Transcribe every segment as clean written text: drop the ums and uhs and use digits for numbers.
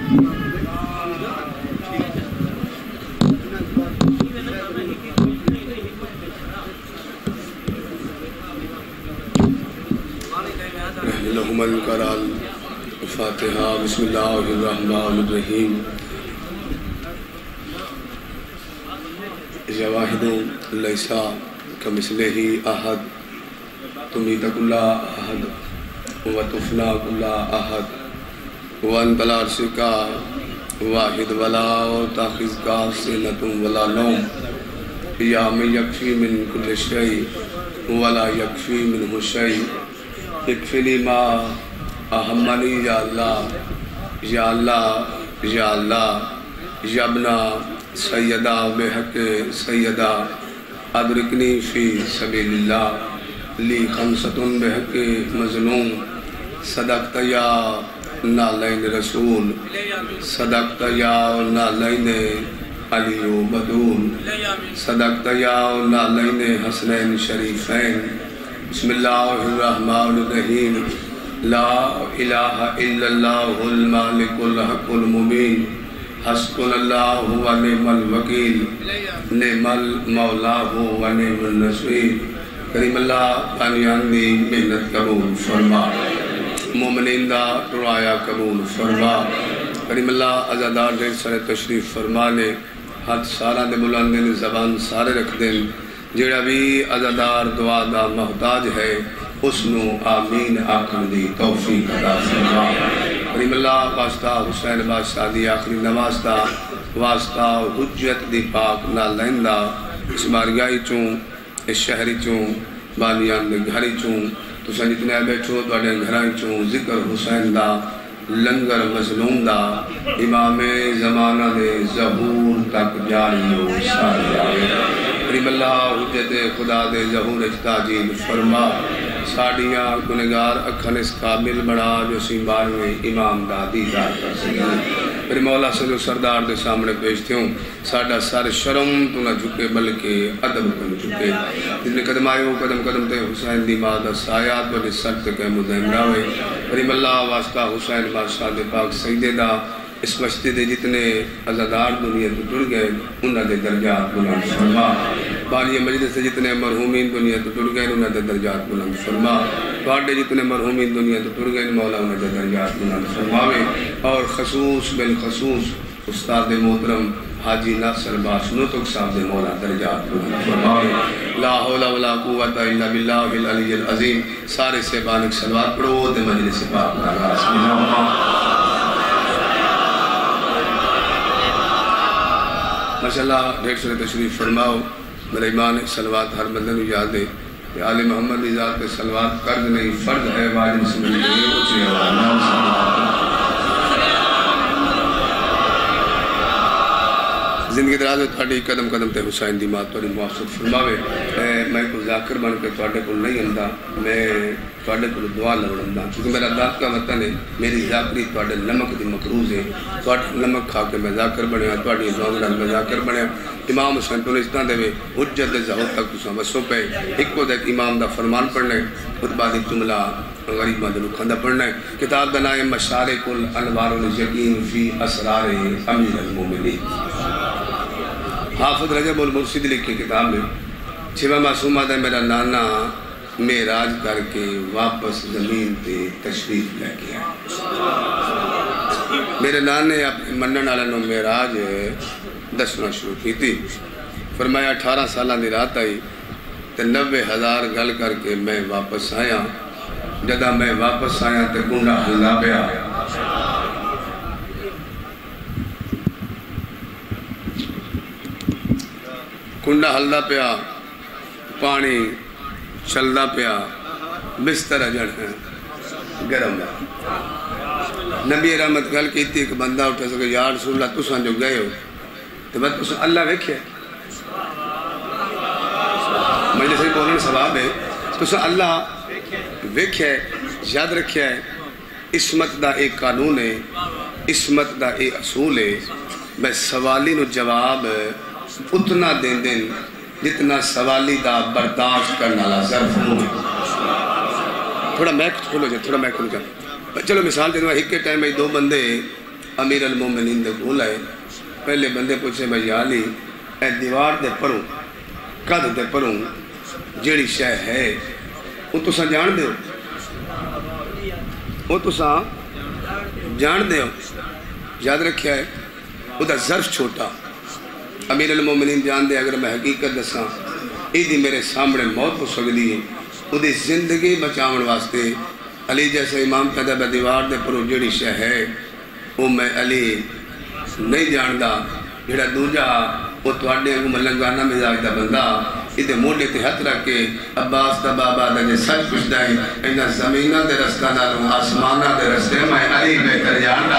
من قرأ الفاتحہ بسم اللہ الرحمن الرحیم یا واحد لیس کمثلہ احد تمیت کل احد وتفنی کل احد وانت لا شریک واحد ولا تأخذک سنۃ ولا نوم یا من یکفی من کل شیء ولا یکفی منہ شیء اکفلی ما اہمنی یا اللہ یا اللہ یا اللہ یا ابنا سیدہ بحق سیدہ ادرکنی فی سبیل اللہ لی خمسۃ بحق مظلوم صدقت یا نالین رسول صدقت یا نالین علی و بدول صدقت یا نالین حسنین شریفین بسم اللہ الرحمن الرحیم لا الہ الا اللہ المالک الحق المبین حسبنا اللہ و نعم الوکیل نعم المولا و نعم النصیر کریم اللہ بانیان دی محنت قبول فرما مومنین دا دعایا قبول فرما کریم اللہ عزادار دے سر تشریف فرمانے ہاتھ سارا دے بلاندے نے زبان سارے رکھ دیں جڑا بھی عزادار دعا دا محتاج ہے اس نو آمین آخر دی توفیق عطا فرما کریم اللہ واسطہ حسین بادشاہ دی آخری نماز دا واسطہ حجت دی پاک نالائندہ اس باریائی چون اس شہری چون بانیان دے گھری چون تو سن جتنے بیٹھو دوڑے گھرائی چون ذکر حسین دا لنگر مظلوم دا امام زمانہ دے ظہور تک جاری و ساری آئے کریم اللہ حجت خدا دے ظہور اجتاجید فرما ساڑیاں گنگار اکھن اس قابل بڑا جو سیمبار میں امام دا دیدار کر سکے پھر مولا صلی سردار دے سامنے پیشتے ہوں ساڑھا سار شرم تو نہ جھکے بلکہ عدم کن جھکے جتنے قدم آئے ہو قدم قدم تے حسین دی مادہ سایات بڑے سر تک مدہم راوے کریم اللہ واسطہ حسین بادشاہ دے پاک سیدے دا اس مشتے دے جتنے عزادار دنیا تو ٹر گئے انہاں دے درجات بلند فرما بانی مجلس سے جتنے مرحومین دنیا تو ٹر گئے انہاں دے درجات بلند فرما باڑے جتنے مرحومین دنیا تو ٹر گئے مولا انہاں دے درجات بلند فرماوے اور خصوص بالخصوص استاد محترم حاجی ناصر باش نطق صاحب دے مولا درجات بلند فرماوے لا حول ولا قوت الا باللہ العلی العظیم سارے سے بانک صلوات پڑھو دے مجلس پاک بسم اللہ ماشاءاللہ ڈھیر سنے تشریف فرماؤ میرے ایمان صلوات ہر بندے نو یاد ہے کہ آل محمد دی ذات پہ صلوات قرض نہیں فرض ہے واجب سمجھ لئے اچھے زندگی دراز ہے تھوڑی قدم قدم تے حسین دی مات توڑی موافق فرماوے میں کو ذاکر بن کے توڑے کو نہیں اندہ میں توڑے کو دعا لوڑندہ کیونکہ میرا ذات کا وطن ہے میری ذاکری توڑے نمک دی مقروض ہے توڑے نمک کھا کے میں ذاکر بنیا توڑی دعا میں ذاکر بنیا امام حسین تو نشتان دے حجت زہور تک تو سامسوں پہ ایک کو دیکھ امام دا فرمان پڑھنے خطبہ دی جملہ غریب مدنو کھندہ پڑھنے کتاب دا نائم مشارق الانوار الیقین فی اسرار امیر المومنین حافظ رجب المرشد لکھی کتاب میں چھوہ معصومہ دے میرا نانا معراج کر کے واپس زمین تے تشریف لے کے میرے نانے اپنے منن والوں معراج دسنا شروع کی تھی فرمایا 18 سالہ دی رات آئی تے 90,000 گل کر کے میں واپس آیا جدہ میں واپس آیا تے کنڈا ہلا پیا کنڈا ہلدا پیا پانی چلدا پیا بستر اجڑ ہے گرم ہے نبی رحمت گل کی تھی کہ بندہ اٹھا سکے یا رسول اللہ تساں جو گئے ہو تو بس تساں اللہ ویکھے مجھے سے بولنے ثواب ہے تساں اللہ ویکھے یاد رکھے ہے عصمت دا ایک قانون ہے عصمت دا ایک اصول ہے میں سوالی نو جواب اتنا دیں دیں جتنا سوالی دا برداشت کرنا لازم ہوں تھوڑا میک کھولو جائے تھوڑا میک کھولو جائے چلو مثال دے دوں ایک کے ٹائم میں دو بندے امیر المومنین دے کول آئے پہلے بندے پوچھے میں یا علی اے دیوار دے پروں قد دے پروں جیڑی شے ہے وہ تساں جان دے ہو وہ تساں جان دے ہو یاد رکھیا ہے وہ دا ظرف چھوٹا امیر المومنین جان دے اگر میں حقیقت دساں ایدی میرے سامنے موت ہو سکتی ہے وہ دی زندگی بچاون واسطے علی جیسے امام کہتا ہے دیوار دے پروں جیڑی شے ہے وہ میں علی نہیں جاندا جڑا دوجا وہ تواڈے کو ملنگانہ مزاج دا بندہ ادھے موڈے تے ہاتھ رکھ کے عباس دا بابا دا جے سچ پوچھدا ہے انہاں زمیناں دے رستہ نالوں آسماناں دے رستے میں علی بہتر جاندا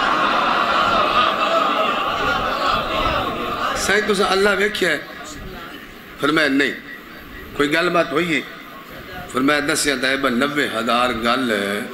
سائیں تساں اللہ ویکھیا ہے فرمایا نہیں کوئی گل بات ہوئی ہے فرمایا دسیا دائبہ 90,000 گل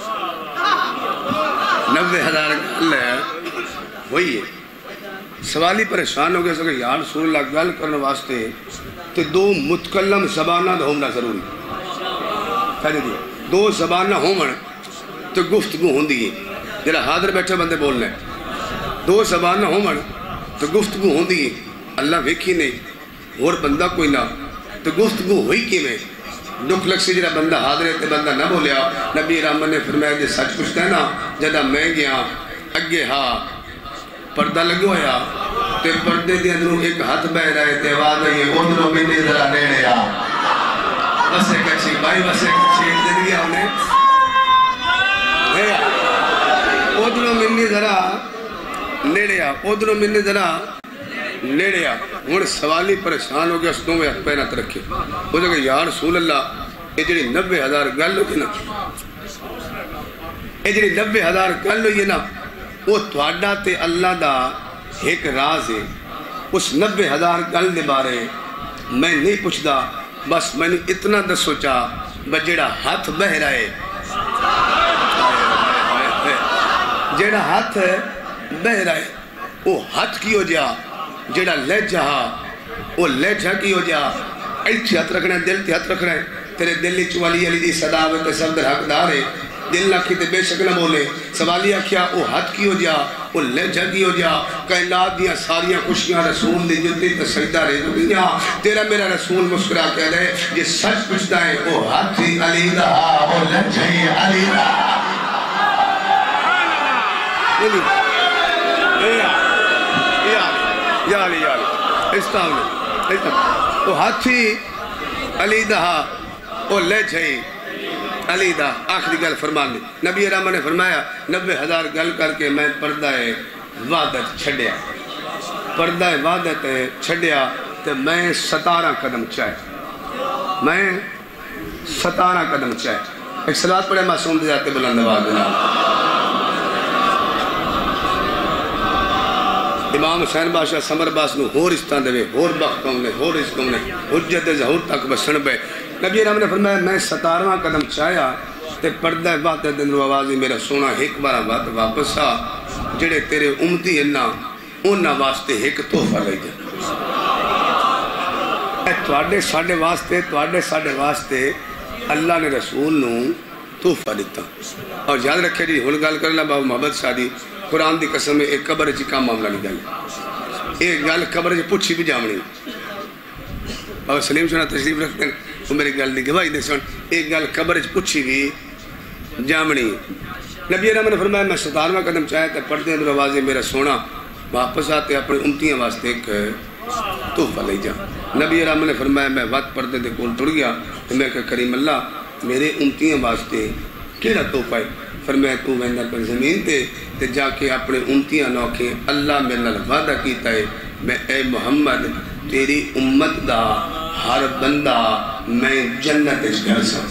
90,000 گل ہوئی ہے سوالی پریشان ہو گئے سکے یا رسول اللہ گل کرنے واسطے تو دو متکلم زبانہ دا ہونا ضروری پہلے دی دو زبانہ ہومن تو گفتگو ہوندی ہے جلہ حاضر بیٹھے بندے بولنے دو زبانہ ہومن تو گفتگو ہوندی ہے اللہ ویکھی نہیں اور بندہ کوئی نہ تو گفتگو ہوئی کی میں دکھ لگ سے جرہ بندہ حاضر ہے تو بندہ نہ بولیا نبی رحمت نے فرمایا جے سچ پوچھتا ہے نا جدہ میں گیا اگے ہاں پردہ لگو ہویا تے پردے دے اندروں ایک ہاتھ بہ رہے تے آواز ہے اندروں منی ذرا نیڑے آ بسے کچھی بھائی بسے کچھی زندگی ہونے اندروں منی ذرا نیڑے آ اندروں منی ذرا نیڑے آ ہون سوالی پریشان ہو گیا اس دوں میں ہاتھ پہنات رکھے وہ جگہ یا رسول اللہ یہ جڑی 90,000 گل ہوئی نا یہ جڑی 90,000 گل ہوئی نا وہ تواڈا تے اللہ دا ایک راز ہے اس 90,000 گل دے بارے میں نہیں پوچھدا بس میں نے اتنا دسو چاہ بجیڑا ہاتھ بہ رہے جیڑا ہاتھ بہ رہے وہ ہاتھ کی ہو جا جیڑا لے جہا وہ لے جہا کی ہو جا ایتھی ہاتھ رکھنا ہے دل تے ہاتھ رکھنا ہے تیرے دلی چوالی علی دی صداوت سب در حق دار ہے دل لکھی تے بے شک نہ بولے سوالیہ کیا وہ ہاتھ کی ہو جا وہ لے جہا کی ہو جا کائنات دیا ساریاں خوشیاں رسول دی جلدی تے سجدہ رہ دنیا تیرا میرا رسول مسکرا کہہ دے یہ سچ پوچھتا ہے وہ ہاتھ ہی علی دا وہ لے جہی علی دا یا علی استعمال وہ ہاتھی علی دا وہ لے جھئی علی دا آخری گل فرمان دی نبی رحمت نے فرمایا 90,000 گل کر کے میں پردہ وعدت چھڑیا پردہ وعدت چھڑیا تو میں 17 قدم چاہے میں 17 قدم چاہے ایک صلوات پڑھے معصوم دے جاتے بلند آواز دینا امام حسین بادشاہ سمر باس نو ہور استان دے ہور بخت کم نے ہور اس کم نے حجت ظہور تک بسن پہ نبی رحمت نے فرمایا میں 17واں قدم چاہیا تے پردہ وقت دن رو آوازی میرا سونا ایک بارا وقت واپس آ جڑے تیرے امتی انہا انہا واسطے ایک تحفہ لے جا تواڈے ساڑے واسطے اللہ نے رسول نو تحفہ دیتا اور یاد رکھے جی ہن گل کرنا بابا محمد شادی قرآن دی قسم میں ایک قبر جی کام معاملہ نہیں گل ایک گل قبر جی پوچھی بھی جامنی بابا سلیم سنا تشریف رکھتے ہیں وہ میری گل دی گواہی دے سن ایک گل قبر جی پوچھی بھی جامنی نبی رحمت نے فرمایا میں 17واں قدم چاہے تے پڑھتے ہیں آوازیں میرا سونا واپس آتے اپنے امتیاں واسطے ایک تحفہ لے جا نبی رحمت نے فرمایا میں وقت پردے دے کول ٹر گیا تو میں کہ کریم اللہ میرے امتیاں واسطے کیڑا تحفہ ہے فرمایا تو ویندہ پر زمین تے جا کے اپنے امتیاں نوکے اللہ میرے نال وعدہ کیتا ہے میں اے محمد تیری امت دا ہر بندہ میں جنت اس گھر سا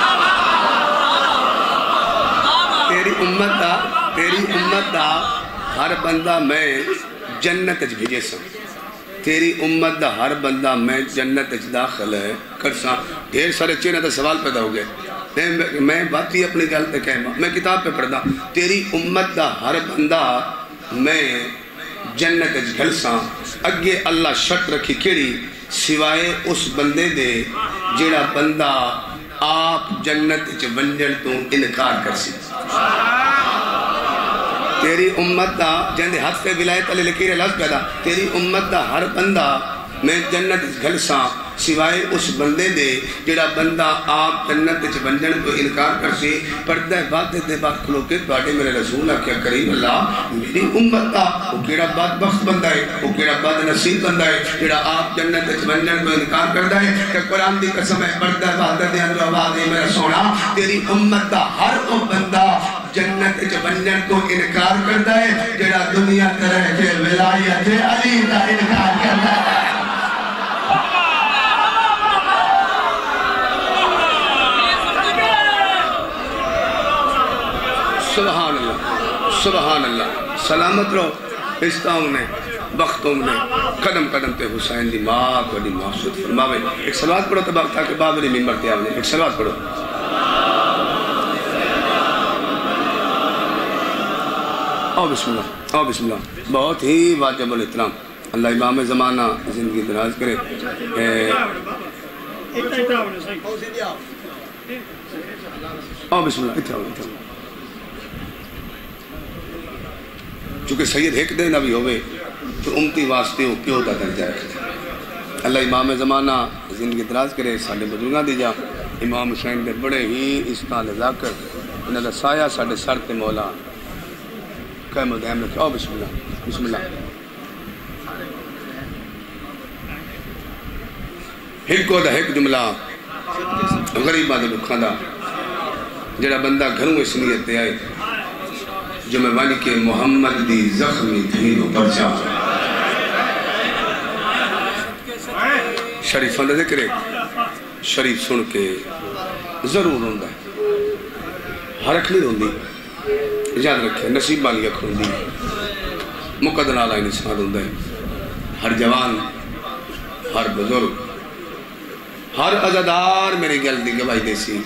تیری امت دا ہر بندہ میں جنت اس بھیجے سا تیری امت دا ہر بندہ میں جنت اس داخل کر سا ڈھیر سارے چینہ دا سوال پیدا ہو گئے میں بات ہی اپنی گل تے کہما میں کتاب پہ پڑھدا تیری امت دا ہر بندہ میں جنت اچ گھلساں اگے اللہ شرط رکھی کیڑی سوائے اس بندے دے جیڑا بندہ آپ جنت اچ ونجن تو انکار کر سی تیری امت دا جہندے ہاتھ پہ ولایت علی لکیر لفظ پیدا تیری امت دا ہر بندہ میں جنت گھلساں سوائے اس بندے دے جڑا بندہ آپ جنت بنجن کو انکار کر سی پردہ بات دے بات کھلو کے باڑے میرے رسول کیا کریم اللہ میری امت دا وہ کیڑا بدبخت بندہ ہے وہ کیڑا بد نصیب بندہ ہے جڑا آپ جنت بنجن کو انکار کرتا ہے کہ قرآن دی قسم ہے پردہ بات دے اندر آواز ہے میرا سونا تیری امت دا ہر وہ بندہ جنت بنجن کو انکار کرتا ہے جڑا دنیا طرح کے ولایت علی دا انکار کرتا ہے سبحان اللہ سبحان اللہ سلامت رہو استاؤں نے وقتوں نے قدم قدم تے حسین دی ماں کو دی محسوس فرماوے ایک صلوات پڑھو تباک تھا کہ بابری ممبر تے آونے ایک صلوات پڑھو آؤ بسم اللہ آؤ بسم اللہ بہت ہی واجب الاحترام اللہ امام زمانہ زندگی دراز کرے آؤ بسم اللہ اتھا آؤ چونکہ سید ایک دن ابھی ہوئے تو امتی واسطے ہو کیوں دا درجہ ہے اللہ امام زمانہ زندگی دراز کرے ساڑھے بزرگاں دی جا امام حسین دے بڑے ہی استعال ذاکر انہاں دا سایہ ساڑھے سر تے مولا قائم و دائم رکھے آؤ بسم اللہ بسم اللہ ہکو دا ہک جملہ غریبہ دے لکھاں دا جڑا بندہ گھروں اس نیت تے آئے جو میں بانی کہ محمد دی زخمی دھینوں پر جا شریفوں نے ذکر ایک شریف سن کے ضرور ہوندہ ہے حرک نہیں ہوندی یاد رکھے نصیب والی اکھ ہوندی مقدر آلہ انسان ہوندہ ہے ہر جوان ہر بزرگ ہر عزدار میری گل دی گواہی دے سی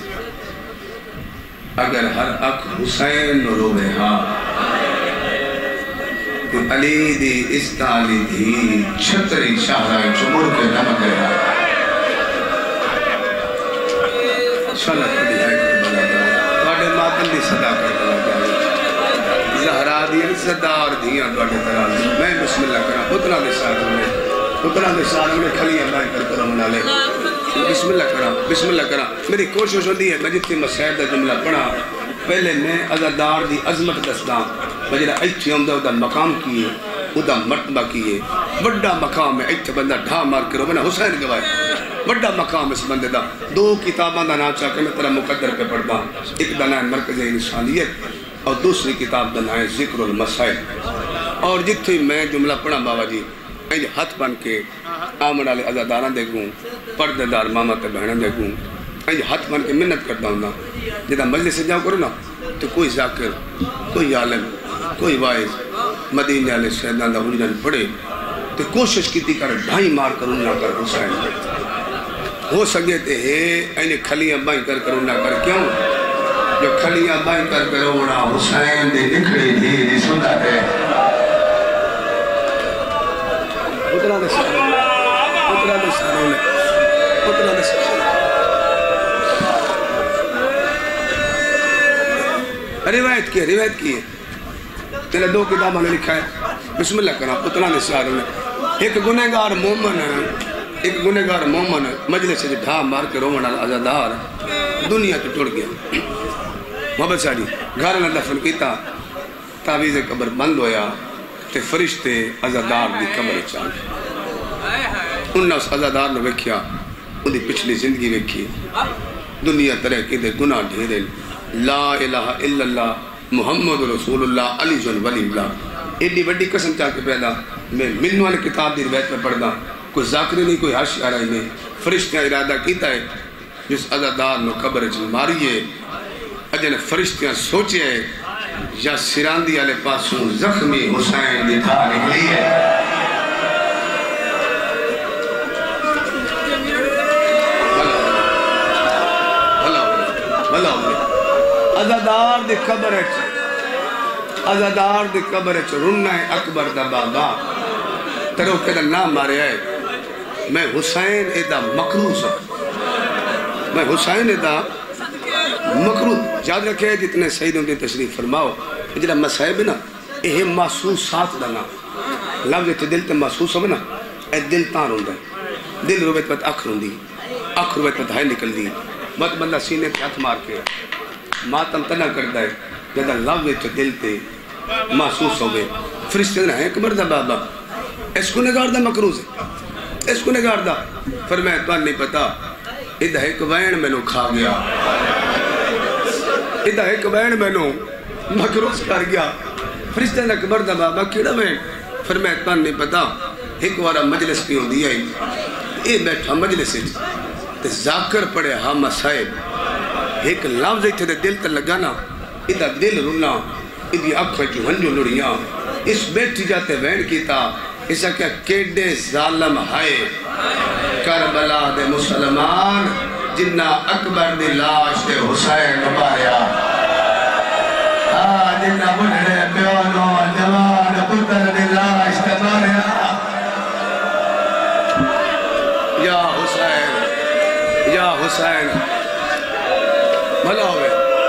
اگر ہر اک حسین روے ہاں کہ علی دی استعالی دی چھتری شاہرہ چمور کے نمک گیا شلت دی ہے کربلا جائے باڑے ماتم دی صدا کربلا جائے زہرہ دی عزدار دیاں باڑے تراز میں بسم اللہ کرا اتنا دے ساتھ میں کھلیاں بائیں کر کرا منا لے بسم اللہ کرا میری کوشش ہوتی ہے میں جتنی مسائل دا جملہ پڑھا پہلے میں عزدار دی عظمت دستا مجھے ایتھی ہوندہ دا مقام کیے دا مرتبہ کیے بڑا مقام ہے ایتھی بندہ ڈھا مار کرو میں نے حسین گوائے بڑا مقام اس بندے دا دو کتاباں دا نام چاہ کہ میں ترہ مقدر پہ پڑھتا ایک دا نام مرکز انسانیت اور دوسری کتاب دا نام ذکر المسائل اور جتنی میں جملہ پڑھا بابا جی میں ہاتھ بن کے آمن والے عزاداراں دیکھوں پردے دار ماما تے بہنیں دیکھوں میں ہاتھ بن کے منت کرتا ہوں نا جدہ مجلس سے جاؤ کرو نا تو کوئی ذاکر کوئی عالم کوئی وائز مدینہ علیہ سیدان دا حجرن پڑھے تو کوشش کیتی کر ڈھائی مار کروں نہ کر حسین ہو سکے تے اینے کھلیاں بائیں کر کروں نہ کر کیوں جو کھلیاں بائیں کر کروں نہ حسین دے نکھڑی دی سنتا تے اتنا دے ساروں نے اتنا دے ساروں نے اتنا دے ساروں نے روایت کی ہے تیلے دو کتابہ نے لکھا ہے بسم اللہ کرنا اتنا دے ساروں نے ایک گنہگار مومن مجلس سے ڈھا مار کے رومن عزادار دنیا تو ٹوڑ گیا محبت ساڑی گھر نے دفن کیتا تعویز قبر بند ہویا تے فرشتے عزادار دی قبر چاہ انہا اس عزادار نے وکھیا ان دی پچھلی زندگی وکھی دنیا طرح کی دے گناہ ڈھیرے لا الہ الا اللہ محمد رسول اللہ علی جن ولی اللہ ایڈی وڈی قسم چاہ کے پیدا میں ملن والے کتاب دی روایت میں پڑھدا کوئی ذاکری نہیں کوئی حاشی آرائی نہیں فرشتہ ارادہ کیتا ہے جس عزادار نے قبر چاہ ماریے اجن فرشتیاں سوچے یا سراندی والے پاسوں زخمی حسین دی تھا نکلی ہے عزادار دی قبر عزادار دی قبر رنہ اکبر دا بابا ترو کدہ نام مارے آئے میں حسین ایدہ مقروض ہوں میں حسین ایدہ مقروض یاد رکھے جتنے سیدوں کی تشریف فرماؤ جنہا مسائب نا یہ محسوسات دا نا لفظ تے دل تے محسوس ہو نا اے دل تاں روندا ہے دل روے تے اکھ روندی اکھ روے تے دھائے نکل دی بد بندہ سینے پہ ہاتھ مار کے ماتم تنہ کرتا ہے جدہ لفظ تے دل تے محسوس ہو گئے فرشتے نے ایک مرد بابا اس کو نگار دا مکروز ہے اس کو نگار دا فرمایا تو نہیں پتا ادھا ایک وین میں نو کھا گیا ادھا ایک وین میں نو مکروز کر گیا فرشتے نے مرد بابا کیڑا وین فرمایا تو نہیں پتا ایک وارا مجلس کی ہو دیا اے بیٹھا مجلس تے ذاکر پڑے ہاں مسائب ایک لفظ تے دل تے لگانا ادھا دل رونا ادھی اکھا جو ہنجو لڑیاں اس بیٹھی جاتے وین کیتا اسا کیا کیڑے ظالم ہائے کربلا دے مسلمان جنہ اکبر دی لاش دے حسین ماریا جنہ بڑھڑے پیونو جوان پتر دی لاش دے ماریا یا حسین یا حسین بھلا ہوئے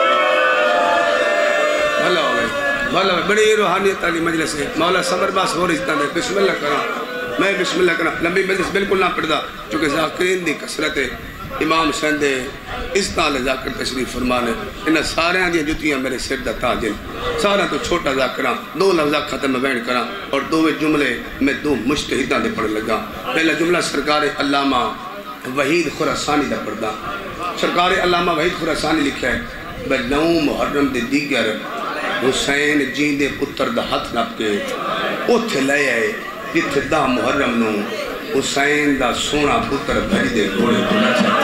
بھلا ہوئے بھلا ہوئے بڑی روحانیت علی مجلس ہے مولا صبر باس ہو رہی ہے بسم اللہ کرا میں بسم اللہ کرا لمبی مجلس بالکل نہ پڑھدا چونکہ ذاکرین دی کثرت ہے امام حسین دے اس طال ذاکر تشریف فرمانے انہاں سارے دیا جتیاں میرے سر دا تاج ہیں سارا تو چھوٹا ذاکراں دو لفظہ ختم بیان کراں اور دو جملے میں دو مجتہداں دے پڑھ لگا پہلا جملہ سرکار علامہ وحید خراسانی دا پڑھدا سرکار علامہ وحید خراسانی لکھا ہے بلو محرم دے دیگر حسین جین دے پتر دا ہاتھ نپ کے اوتھے لے آئے جتھے دا محرم نو حسین دا سونا پتر بھری دے گھوڑے کو نچا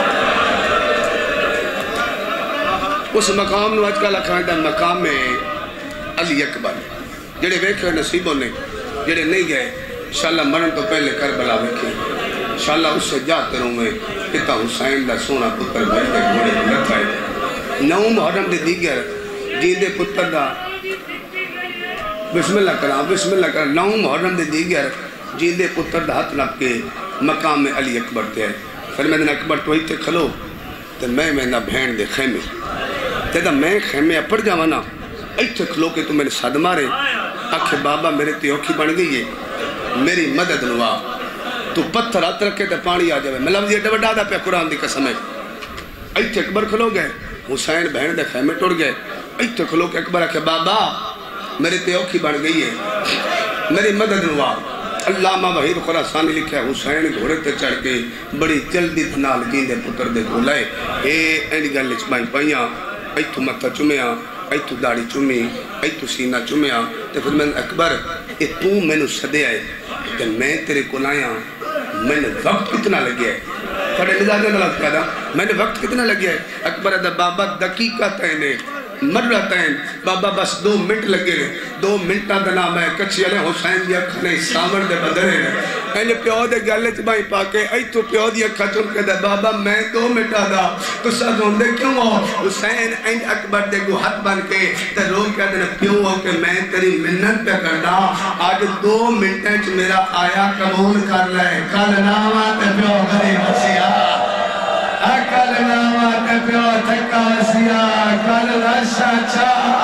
اس مقام نو اج کل اکھائیں دا مقام میں علی اکبر جڑے ویکھے نصیبوں نے جڑے نہیں گئے انشاءاللہ مرن تو پہلے کربلا ویکھے انشاءاللہ اس سے جاتے رہوں میں کتا حسین دا سونا پتر بھری دے گھوڑے کو نچا ہے نو محرم دے دیگر جین دے پتر دا بسم اللہ کرا نو محرم دے دیگر جین دے پتر دا ہاتھ نپ کے مقام میں علی اکبر تے ہے فرمائے دن اکبر تو ایتے کھلو تے میں نہ بھین دے خیمے تے دا میں خیمے اپڑ جاوانا ایتے کھلو کہ تو میرے صد مارے آکھے بابا میرے تے اوکھی بن گئی ہے میری مدد نوا تو پتھر ہاتھ رکھے تے پانی آ جاوے میں لفظ یہ ڈوڈا دا پہ قرآن دی قسم ہے ایتے اکبر کھلو گئے حسین بہن دے خیمے ٹوڑ گئے ایتے کھلو کہ اکبر آکھے بابا میرے تے اوکھی بن گئی ہے میری مدد نوا علامہ وحید خراسانی لکھا ہے حسین گھوڑے تے چڑھ کے بڑی جلدی دھنال جین دے پتر دے گھولائے اے اینی گل چمائی پائیاں ایتو متھا چمیاں ایتو داڑی چمی ایتو سینہ چمیاں تے پھر میں اکبر اے تو میں نو صدے آئے تے میں تیرے کو لائیاں میں نے وقت کتنا لگیا ہے کھڑے مزاج میں لگ پیدا میں نے وقت کتنا لگیا ہے اکبر دا بابا دقیقہ تینے مرتین بابا بس 2 منٹ لگے 2 منٹاں دا نام ہے کچھی علی حسین دیا کھنے سامن دے بدرے اینی پیو دے گلے چبائی پاکے ایتو پیو دیا کھچن کے دے بابا میں 2 منٹا دا تو سازوں دے کیوں ہو حسین این اکبر دے گو حد بن کے تے رو کے دے پیوں ہو کہ میں تیری منت پہ کرنا آج 2 منٹیں چ میرا آیا قبول کر لے کل نامات پیو گری مسیحا کل نامات پیو تھکا مسیحا کل رشا چاہ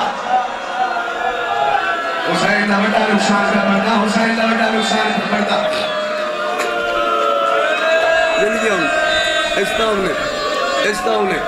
حسین دا بڑا نقصان کا پڑتا حسین دا بڑا نقصان کا پڑتا استاؤنے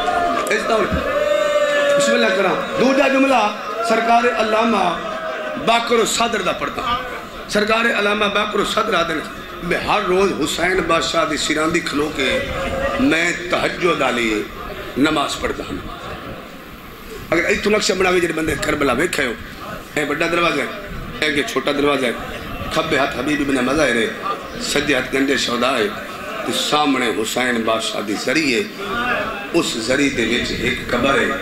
بسم اللہ کرام دوجہ جملہ سرکار علامہ باقر و صدر دا پڑتا سرکار علامہ باقر و صدر آدھنے میں ہر روز حسین بادشاہ دی سیراندی کھلو کے میں تہجد علی نماز پڑھتا ہوں اگر ایتو نقشہ بناوے جڑے بندے کربلا ویکھے ہو اے بڑا دروازہ ہے اے چھوٹا دروازہ ہے کھبے ہاتھ حبیب ابن مظاہر ہے سجے ہاتھ گنجے شہداء ہے تو سامنے حسین بادشاہ دی ذریعے اس ذریعے دے وچ ایک قبر ہے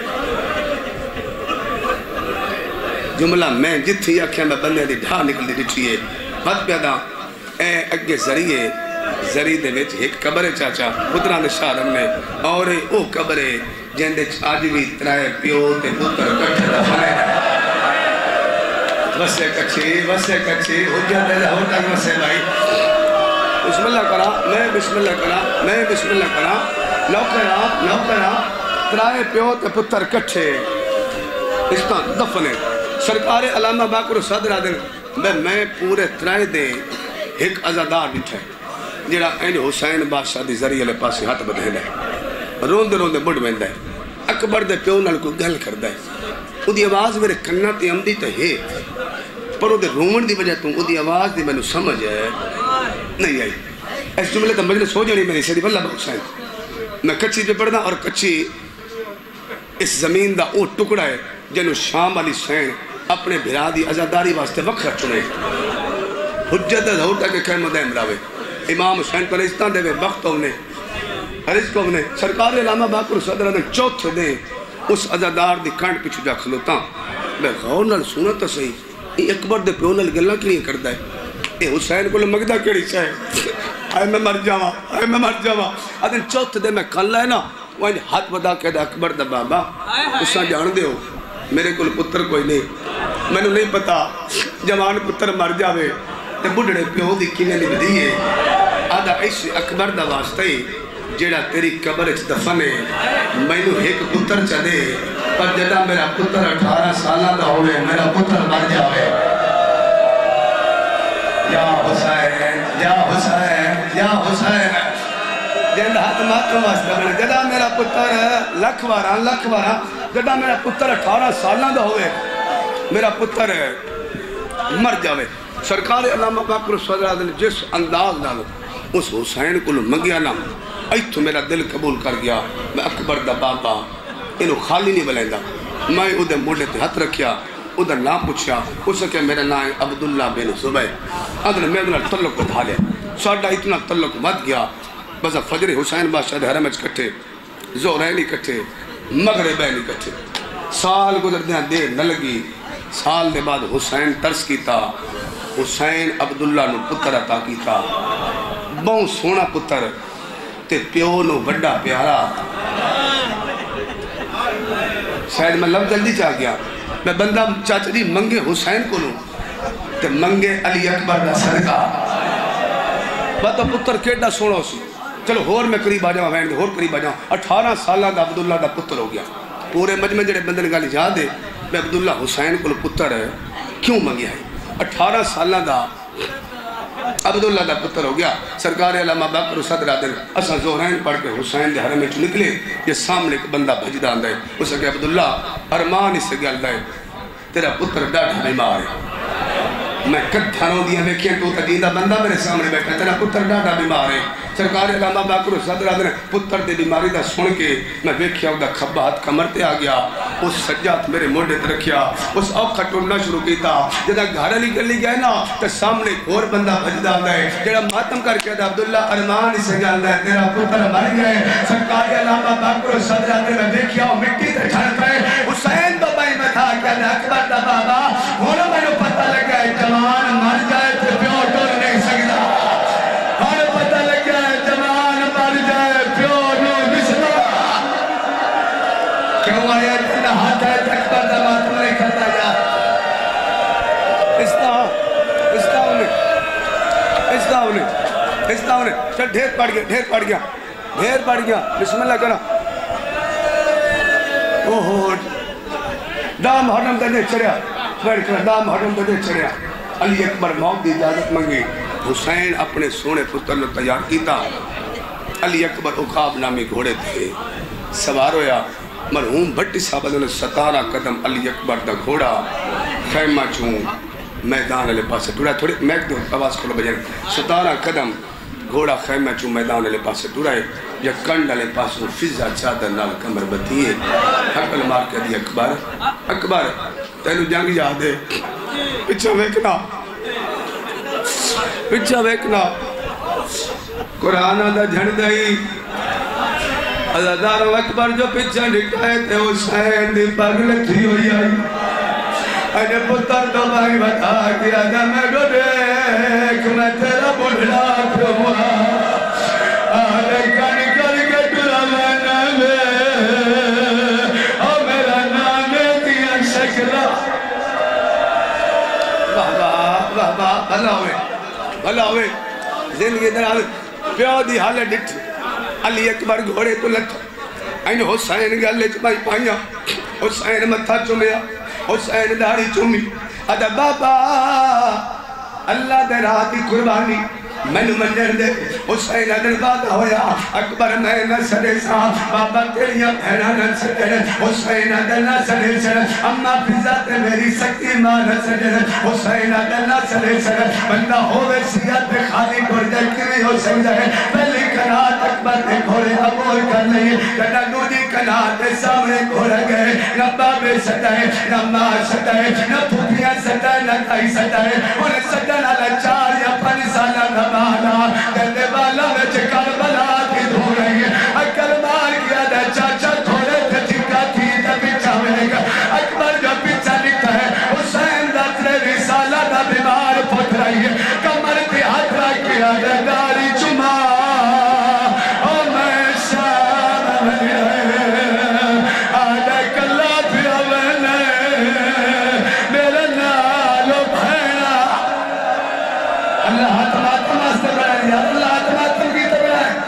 جملہ میں جتھی آکھیں میں بندے دی ڈھا نکل دی ڈٹھی ہے بات پیدا اے اگے ذریعے دے وچ ایک قبر ہے چاچا پتران دے شارم نے اور او قبر ہے جن دے آج بھی ترائے پیو تے پتر کٹھے دفائے وسے کچھے حجت دے ہو تک وسے بھائی بسم اللہ کرا میں بسم اللہ کرا لو کرا ترائے پیو تے پتر کٹھے اس طرح دفنے سرکار علامہ باقر صدر آدھن میں پورے ترائے دے ایک عزادار بیٹھا ہے جڑا این حسین بادشاہ دی ذریعے لے پاسے ہاتھ بدھے ہے روندے روندے بڑھ ویندا ہے اکبر دے پیو نال کوئی گل کردا ہے او دی آواز میرے کناں تے آمدی تے ہے پر او دے رومن دی وجہ تو او دی آواز دی مینوں سمجھ ہے نہیں آئی اس جملے تے مجلس ہو جانی میری سیدھی واللہ حسین میں کچھی پہ پڑھنا اور کچھی اس زمین دا او ٹکڑا ہے جنہوں شام علی سین اپنے بھرا دی عزاداری واسطے وقت چنے حجت ظہور تک خیمہ دائم راوے امام حسین پرستان دے وقت ہونے حرز کو ہونے سرکار علامہ باقر صدر نے چوتھ دے اس عزادار دی کانٹ پچھو جا کھلوتا میں غور نال سونا تا صحیح یہ اکبر دے پیو نال گلہ کی نہیں کردا ہے اے حسین کو مگدہ کیڑی چاہے آئے میں مر جاوا ادھن چوتھ دے میں کھلا ہے نا وہ ہاتھ بدا کہ دا اکبر دا بابا اساں جان دے ہو میرے کل پتر کوئی نہیں میں نے نہیں پتا جوان پتر مر جاوے تے بڑھڑے پیو دی کینے نہیں بدیئے آدھا اس اکبر دا واسطہ ہی جیڑا تیری قبر اچھ دفنے میں نے ایک پتر چا دے پر جدا میرا پتر 18 سالہ دا ہوئے میرا پتر مر جاوے یا حسین یا حسین یا حسین جنہ ہاتھ ماتوں واسطہ میں جدا میرا پتر لکھ وارا جدا میرا پتر 18 سالہ دا ہوئے میرا پتر مر جاوے سرکار علامہ باقر صدر نے جس انداز ڈالو اس حسین کو منگیا نا ایتھو میرا دل قبول کر گیا میں اکبر دا بابا انہوں خالی نہیں بلیندہ میں ادھے موڑے تے ہاتھ رکھیا ادھر نام پوچھا اس کہ میرا نام ہے عبداللہ بن زبیر ادھر میں ادھر تعلق بتا لیا ساڑھا اتنا تعلق بات گیا بس فجر حسین بادشاہ دے حرم کٹھے زہرین کٹھے مغربین کٹھے سال گزر دیا دیر نہ لگی سال دے بعد حسین ترس کیتا حسین عبداللہ نو پتر عطا کیتا بہت سونا پتر تے پیو نو بڑا پیارا شاید میں لفظ جلدی چاہ گیا میں بندہ چاچا جی منگے حسین کو نو تے منگے علی اکبر دا صدقہ بات پتر کیڑا سونا سی چلو ہور میں قریب آ جاؤں وین دے ہور قریب آ جاؤں 18 سالہ دا عبداللہ دا پتر ہو گیا پورے مجمع جڑے بندے گالی جا دے میں عبداللہ حسین کو پتر کیوں منگیا ہے 18 سالہ دا عبداللہ دا پتر ہو گیا سرکار علامہ باقر صدر آدھر اسا زہرین پڑھ کے حسین دے حرم میں نکلے یہ سامنے ایک بندہ بھجدہ آندہ ہے اسے کہ عبداللہ ارمان اس سے گل دائے تیرا پتر ڈاڑھا بیمار ہے میں کدھانوں دیا دیکھیں تو تجیدہ بندہ میرے سامنے بیٹھا تیرا پتر ڈاڑھا بیمار ہے سرکار علامہ باقر صدر آدھر پتر دے بیماری دا سن کے میں دیکھیا دا کھبا ہاتھ کمرتے آ گیا اس سجات میرے موڑے تے رکھیا اس اوکھا ٹوڑنا شروع کیتا جدہ گھر علی گلی گئے نا تو سامنے ایک اور بندہ بھجدہ آندہ ہے جڑا ماتم کر کے عبداللہ ارمان اسے گالدہ ہے تیرا پتر مر گئے سرکار علامہ باقر صدر آدھر میں دیکھیا مٹی تے چھڑتا ہے حسین تو بائی میں تھا کہ اکبر دا بابا ہونا میں نے پتہ لگا ہے جوان مر جائے تو پیو ٹول نہیں سکتا ہونا پتہ لگا ہے جوان مر جائے پیو ٹول نہیں سکتا کیوں آیا اتنا ہاتھ ہے اکبر دا ماتم نہیں کرتا جا اس داؤں نے چل ڈھیر پڑ گیا بسم اللہ کرنا اوہ دام حرم دے چڑیا دام حرم دے چڑیا علی اکبر موت دی اجازت منگی حسین اپنے سونے پتر نے تیار کیتا علی اکبر اقاب نامی گھوڑے تھے سوار ہویا مرحوم بھٹی صاحب نے 17 قدم علی اکبر دا گھوڑا خیمہ چون میدان علی پاسے ٹوڑا تھوڑی میک دو آواز کھولو بجائے 17 قدم گھوڑا خیمہ چون میدان علی پاسے ٹوڑا ہے یا کنڈ علی پاسے فضا چادر نال کمر بتیئے حقل مار کے دی اکبر تینو جنگ یاد ہے پچھا ویکنا قرآن دا جھنڈ دائی عزادار اکبر جو پچھا نکائے تے حسین دی پاگل تھی ہوئی آئی اجھے پتر تو بھائی بتا کیا جا میں جو دیکھ میں تیرا بڑھڑا کیوں ہوا آلے کن کر کے ٹرا میں نامے اور میرا نامے دیا شکلہ بھلا ہوئے زندگی درال پیو دی حالے ڈٹھ علی اکبر گھوڑے تو لٹھ این حسین گلے چپائی پائیاں حسین متھا چمیا حسین داڑھی چومی ادا بابا اللہ دے راہ دی قربانی میں منجر دے حسین ادر بات ہویا اکبر میں نہ سڑے سا بابا تیریاں بہنا نہ سڑے حسین ادر نہ سڑے سڑے اما فضات میری سکتی ماں نہ سڑے حسین ادر نہ سڑے سڑے بندہ ہوئے سیاد پہ خالی گردے کیوی حسین جائے پہلی کنات اکبر نے گھوڑے عبور کر لئے کنا نودی کنات سامنے گھوڑا گئے نہ بابے سٹائے نہ ماں سٹائے نہ پھوپیاں سٹائے نہ کھائی سٹائے انہیں سٹنا لچار یا پن سالہ نہ بالا کہتے بالا وچ کربلا کی دھو رہی ہے اکل مار کیا دا چاچا تھوڑے تھے چکا تھی دا پیچھا ملے گا اکبر جو پیچھا لکھتا ہے حسین دا ترے رسالہ دا بیمار پھٹ رہی ہے کمر کی ہاتھ رکھ کیا دا داری چما او میں شام ملے آدھا کلا پھر اوینے میرے نالو بھینا اللہ حتمات ماستے بڑھائیں یا اللہ حتمات تم کی تو بڑھائیں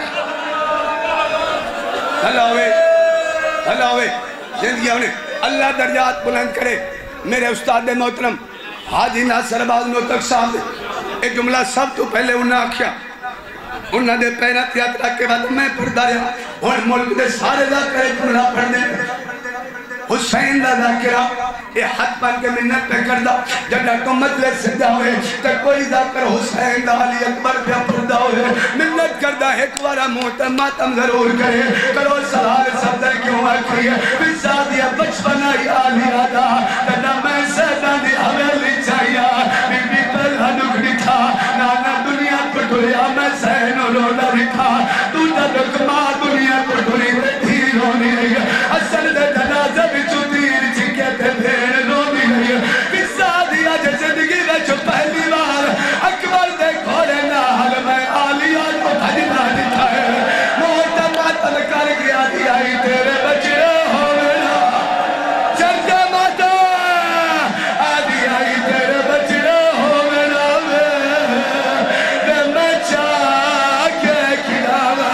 اللہ ہوئے زندگی ہونے اللہ درجات بلند کرے میرے استاد محترم حاجی ناصر باز نوتک صاحب ایک جملہ سب تو پہلے انہاں کیا انہاں دے پہنات یاترا کے بعد میں پڑھ داریا اور ملک دے سارے ذاکرے جملہ پڑھ دے حسین دا ذاکرہ یہ حد بن کے منت پہ کردہ جب تو مجلس سے جاوے تو کوئی ذاکر حسین دا علی اکبر پہ پردہ ہوئے منت کردہ ایک وارا محتم ماتم ضرور کرے کرو سلال سبزہ کیوں آکھی ہے پھر سادیا بچپنا ہی آلی آدھا تنا میں سیدان دی حویلی چاہیا بی بی پہلا نکڑی تھا نانا دنیا پر دھلیا میں سین و رولا رکھا تو تا دکما دنیا پر دھلی تھی رونی رہی اصل دے جنازہ بھی چودیر چکے تھے بھیڑ رونی رہی قصہ دیا جے زندگی میں جو پہلی بار اکبر دے گھوڑے نال میں آلیہ کو بھجنا دیتا ہے محتمہ تلکر گیا دیا ہی تیرے بچے ہوئے چلتے ماتا آدھی آئی تیرے بچے ہوئے دے میں چاہ کے کھلاوا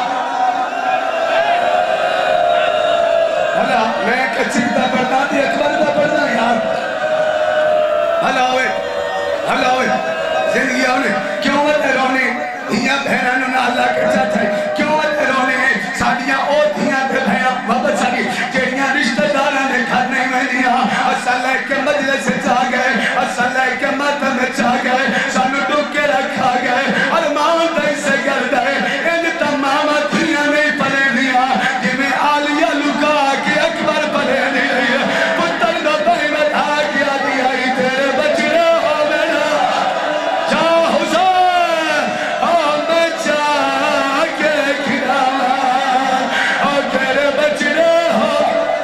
بھلا میں کچھ دا پڑھتا تھی اکبر دا پڑھتا یار بھلا ہوئے زندگی ہونے کیوں ہوتے رونے دھیاں بہنانوں نے اللہ کے چاہتا ہے کیوں ہوتے رونے ساڑیاں او دھیاں پہ بھیاں بابت ساڑی جیڑیاں رشتہ دارہ نے گھر نہیں میں دیا اساللہ کے مجلس سے چاہ گئے اساللہ کے ماتم میں چاہ گئے سانو ڈوک کے رکھا گئے ارمان دائی سے گرد ہے ان تمام دنیا نہیں پلے دیا جمیں آلیہ لکا کے اکبر پلے دیا پتر دو بھائی بتا کیا دیا ہی تیرے بچے ہو میرا چاہ حسین اور میں چاہ کے کھلا اور تیرے بچے ہو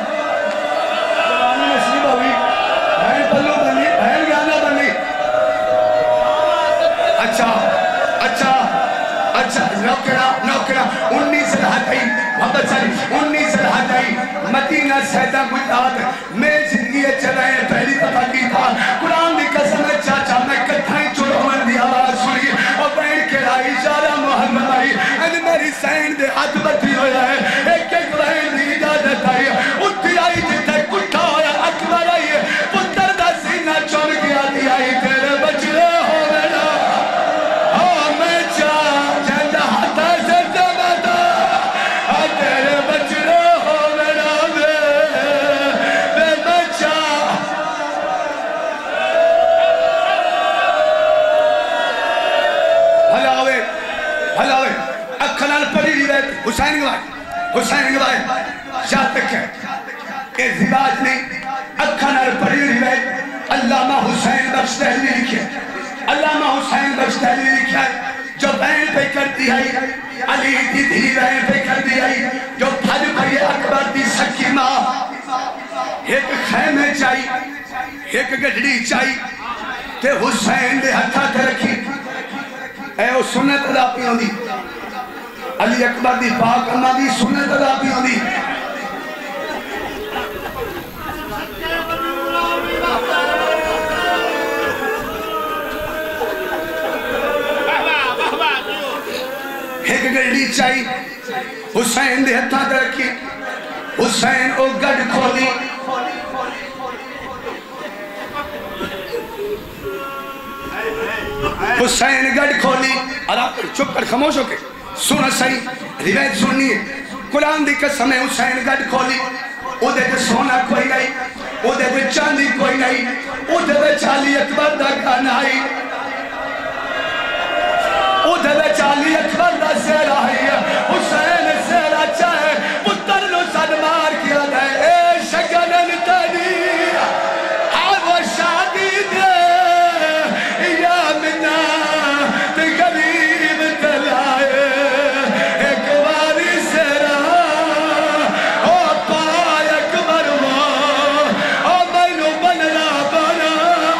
زبانی نصیب ہوئی بھائی پلو بنی بھائی گانا بنی اچھا نوکرہ 19 ہتائی محبت ساری 19 ہتائی مدینہ سیدہ گجرات میں زندگی چلائیں پہلی دفعہ کی تھا قرآن دی قسم ہے چاچا میں کتھائیں چڑھوان دی آواز سنی اور بیٹھ کے آئی اشارہ محمد آئی ان میری سین دے ہاتھ بٹھی ہویا ہے ایک بہن دی اجازت آئی اٹھی آئی جتے کٹھا ہویا اکبر آئی پتر دا سینہ چون گیا دی آئی تیرے بچے ہو میرا ہاں میں چاہ جہاں ہاتھا سے جمعتا تیرے بچے ہو میرا میں چاہ بھلا ہوئے اکھنال پڑی روایت حسین گوائے یاد رکھیں کہ زواج نہیں اکھنال پڑی روایت علامہ حسین بخش دہلی لکھے علامہ حسین بخش دہلی لکھے جو بین پہ کرتی ہے علی دی دھی بین پہ کرتی ہے جو بھج پہ اکبر دی سکی ماں ایک خیمے چاہی ایک گڑڑی چاہی تے حسین دے ہتھا تے رکھی اے وہ سنت ادا پی ہوندی علی اکبر دی پاک امہ دی سنت ادا پی ہوندی ایک گڑی چاہی حسین دے ہتھا تے رکھی حسین او گڑ کھولی حسین گڑھ کھولی اور چپ کر خاموش ہو کے سنا صحیح روایت سننی ہے قرآن دی قسم ہے حسین گڑھ کھولی او دے تے سونا کوئی نہیں او دے تے چاندی کوئی نہیں او دے تے علی اکبر دا گھر آئی او دے تے علی اکبر دا سیر آئی حسین سیر اچھا ہے پتر نو سد مار کیا دے اے شگنن تنی ہاں وہ شادی دے یا منا تے غریب تلائے ایک واری سیرا او پائے اکبر او مینو بننا بنا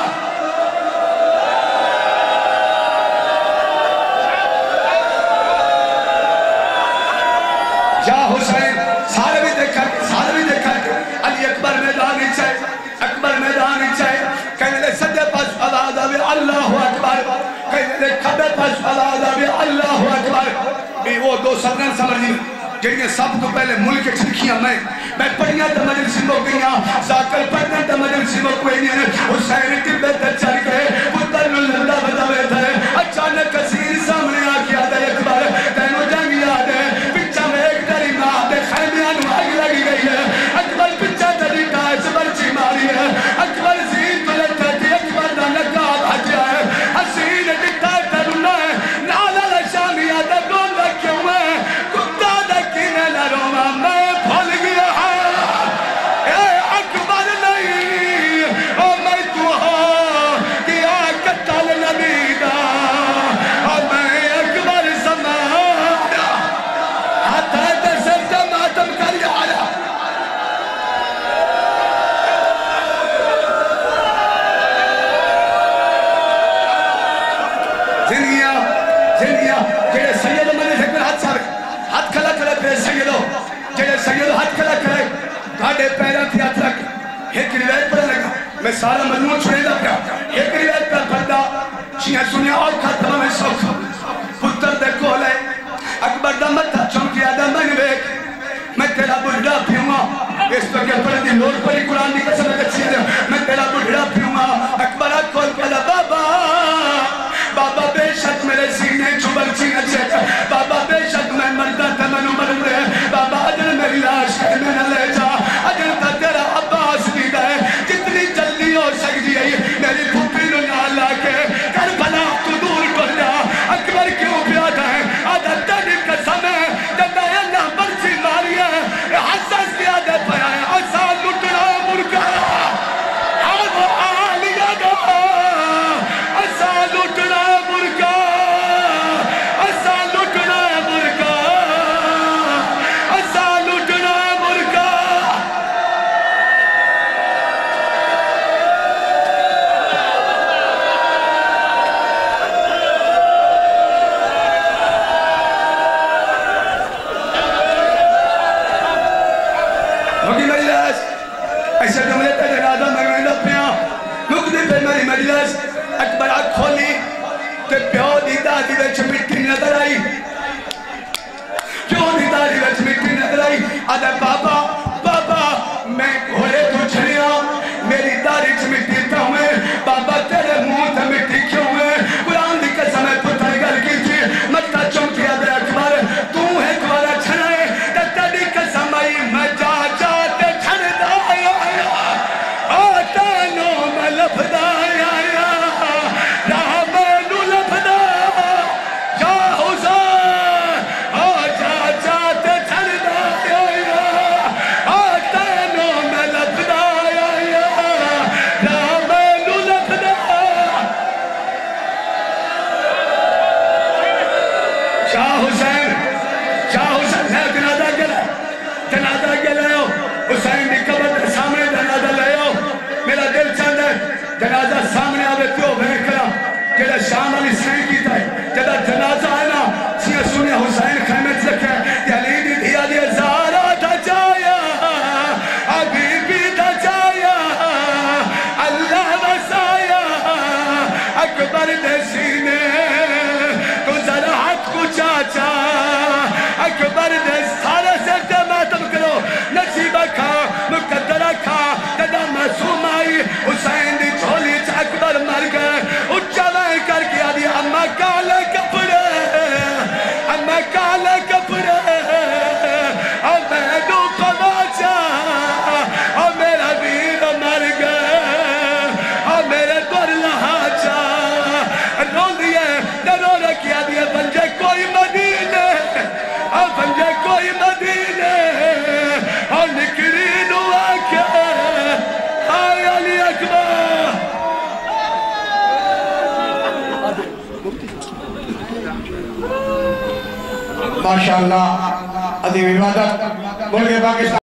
یا حسین سارے بھی دیکھا علی اکبر میدان چاہے اکبر میدان چاہے کہنے لے سجے پاس آواز آوے اللہ اکبر کہنے لے کھبے پاس آواز آوے اللہ اکبر بھی وہ دو سرنن سمجھی جنہیں سب کو پہلے ملک چھنکیاں میں پڑھیاں تا مجلسی مو گئیاں زاکر پڑھنا تا مجلسی مو گئیاں حسین ٹبے تا چل گئے پتر نو لندہ بداوے تھے اچانک کثیر سامنے آکیا دے اکبر تینو جنگ یاد ہے پچھا میں ایک دری ماں دے خیمیاں نو آگ لگی گئی ہے اکبر پچھا دری کائش برچی ماری ہے اکبر زین تو لگتا تھی اکبر دا نکاب حجیا ہے حسین ڈکتا ترنا ہے نالا لشامی آدھا گون رکھے ہوئے کتا دکینے لروما میں بھول گیا ہے اے اکبر نہیں او میں تو ہاں کیا قتل نبی دا او میں اکبر سمایا ہاتھ ہے دسر ماتم کر جایا زندگیاں جیڑے سیدو میں نے ذکر ہاتھ سارے ہاتھ کھلا کھلا کرے سیدو جیڑے سیدو ہاتھ کھلا کرے گھاڑے پیرا تھی ہاتھ رکھ ایک روایت پڑھنے لگا میں سارا مجموع چھوڑے دا پیا ایک روایت پر پڑھا چیہاں سنیا اور کھاتمہ میں سوکھ پتر دے کولے اکبر دا متہ چمکیا دا میں بیک میں تیرا بڑھڑا پیوں اس پر کیا پڑھ دی لوڑ پڑی قرآن دی قسم اگر چیز میں تیرا بڑھڑا پیوں اکبر کھول پہلا بابا بابا بے شک میرے سینے چوبر چینے چیک بابا بے شک میں مردہ تھا منو مرد رہے بابا اجل میری لاش ہے میں نہ لے جا اجل تا تیرا عباس بھی گئے جتنی جلدی ہو سکتی ہے میری پھوپی نو نہ لا کے کربلا تو دور کر جا اکبر کیوں پیادا ہے آدھا تیری قسم ہے جب میں اللہ برچی ماری ہے حساس کیا دے پیا ہے آسان لٹنا مرگا آب آلیا دا آسان لٹنا مرگا آسان لٹنا مرگا آسان لٹنا مرگا ہوگی مجلس ایسا جملے پہ جنازہ میں لپیاں نکلی پہ میری مجلس اکبر آگ کھولی تے پیو دی دادی ویچ مٹی نظر آئی پیو دی دادی ویچ مٹی نظر آئی آدھا بابا بابا میں گھوڑے تو چھڑیا میری داری چھ مٹی تا ہوئے بابا تیرے منہ تا مٹی کیوں ہوئے قرآن دی قسم ہے پتر گل کی تھی مکہ چمکیا دے اکبر تو ہے کوارا چھڑائے تکتا دی قسم آئی میں جا جاتے چھڑ دا آیا آتا نو میں لفظ آیا راہ میں نو لفظ یا حسین جا جاتے چھڑ دا آیا آتا نو میں لفظ آیا راہ میں نو لفظ شاہ حسین ہے جنازہ گلے ہو حسین دی قبر دے سامنے جنازہ لے ہو میرا دل چاہتا ہے جنازہ سامنے آوے پیو بھیک کرا جیڑا شام علی سین کیتا ہے جدہ جنازہ ہے نا سیاں سنیا حسین خیمت لکھا ہے کہ علی دی دیا دی زارا دا جایا ابھی بھی دا جایا اللہ وسایا اکبر دے سینے تو ذرا حق کو چاچا اکبر دے سارے سے ماتم کرو نصیبہ کھا مقدرہ کھا جدہ معصوم آئی حسین دی جھولی چھ اکبر مر گئے اچھا میں کر کے ماشاءاللہ عظیم عبادت ملک پاکستان